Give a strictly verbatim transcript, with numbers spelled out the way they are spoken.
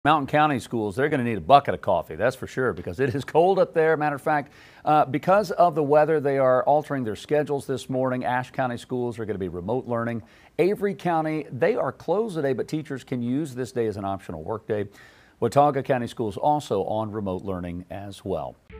Mountain County schools, they're going to need a bucket of coffee, that's for sure, because it is cold up there. Matter of fact, uh, because of the weather, they are altering their schedules this morning. Ashe County schools are going to be remote learning. Avery County, they are closed today, but teachers can use this day as an optional work day. Watauga County schools also on remote learning as well.